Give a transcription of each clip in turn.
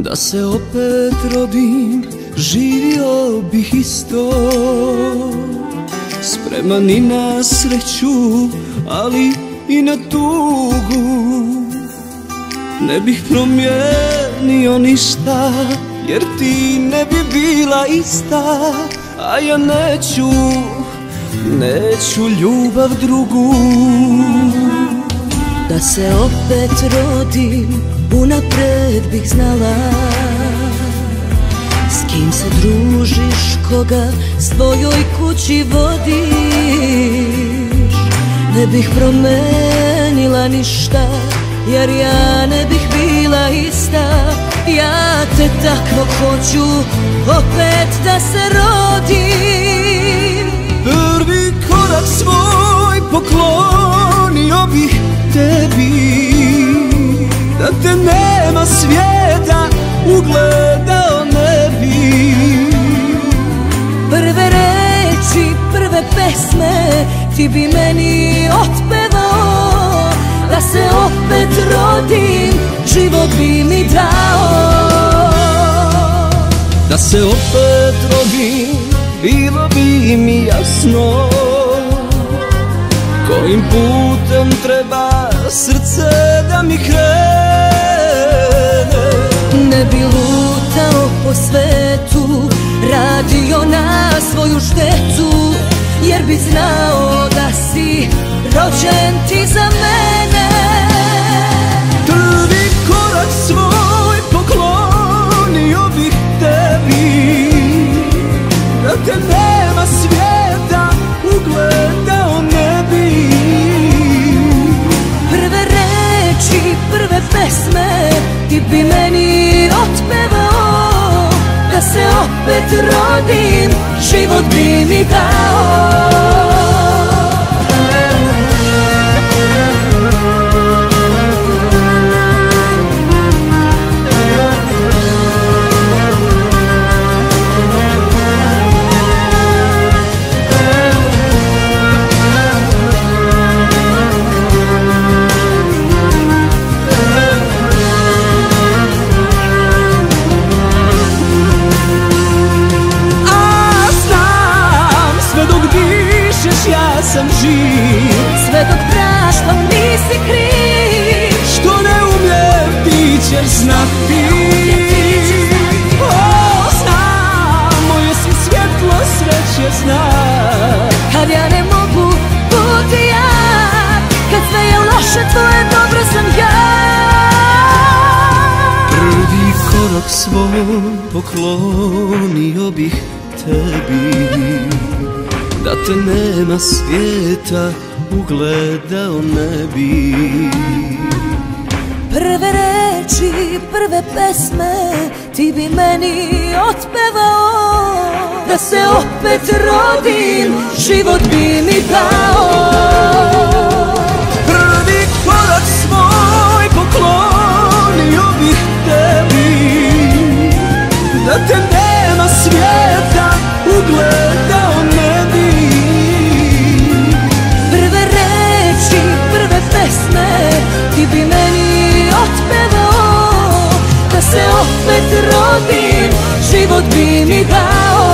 Da se opet rodim, živio bih isto, spreman i na sreću, ali i na tugu. Ne bih promijenio ništa, jer ti ne bi bila ista, a ja neću ljubav drugu. Da se opet rodim, unapred bih znala s kim se družiš, koga svojoj kući vodiš. Ne bih promenila ništa, jer ja ne bih bila ista. Ja te takvog hoću opet da se rodim. Prvi korak svoj poklonio bih tebi, da te nema svijeta ugledao ne bi. Prve reči, prve pesme ti bi meni otpevao. Da se opet rodim, život bi mi dao. Da se opet rodim, bilo bi mi jasno kojim putem treba srce da mi krene. Ne bi lutao po svetu, radio na svoju štetu, jer bi znao da si rođen ti za mene. Prvi korak svoj poklonio bih tebi, da te nema svijeta ugledao ne bi. Prve reči, prve pesme ti bi meni otpevao. Da se opet rodim, život bi mi dao. Ja sam živ, sve dok praštam nisi kriv. Što ne umijem ti ćeš znati. Znam, moje si svjetlo sreće znam. Kad ja ne mogu biti ja, kad sve je loše tvoje dobro sam ja. Prvi korak svoj poklonio bih tebi, da te nema svijeta ugledao ne bi. Prve reči, prve pesme ti bi meni otpevao. Da se opet rodim, život bi mi dao. Prvi korak svoj poklonio bih tebi, da te nema svijeta ugledao ne bi. Prve reči, prve pesme ti bi meni otpevao. Da se opet rodim, život bi mi dao.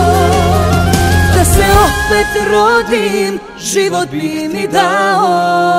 Da se opet rodim, život bi mi dao.